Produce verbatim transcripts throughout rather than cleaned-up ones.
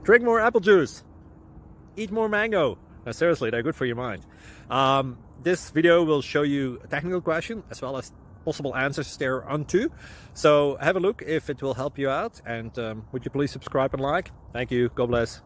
Drink more apple juice. Eat more mango. No, seriously, they're good for your mind. Um, this video will show you a technical question as well as possible answers thereunto. So have a look if it will help you out, and um, would you please subscribe and like? Thank you. God bless.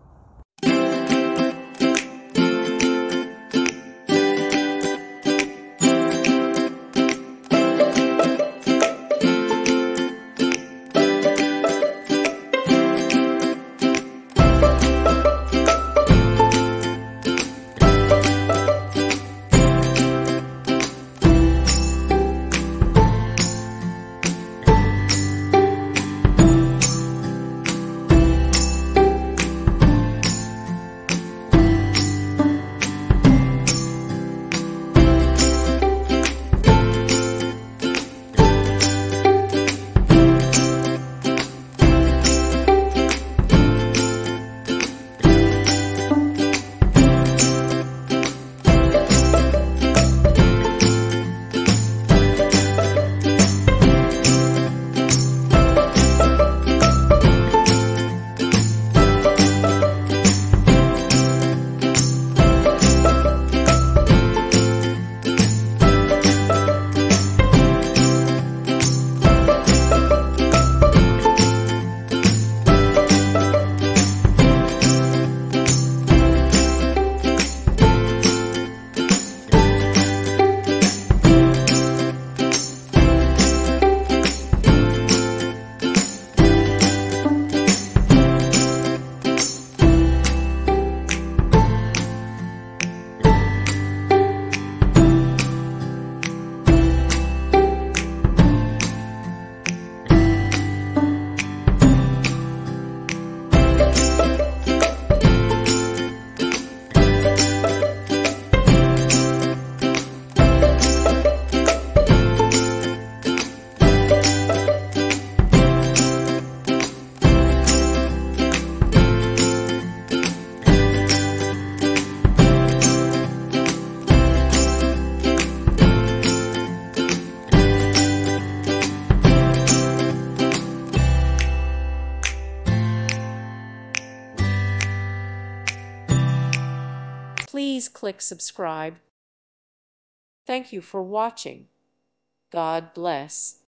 Please click subscribe. Thank you for watching. God bless.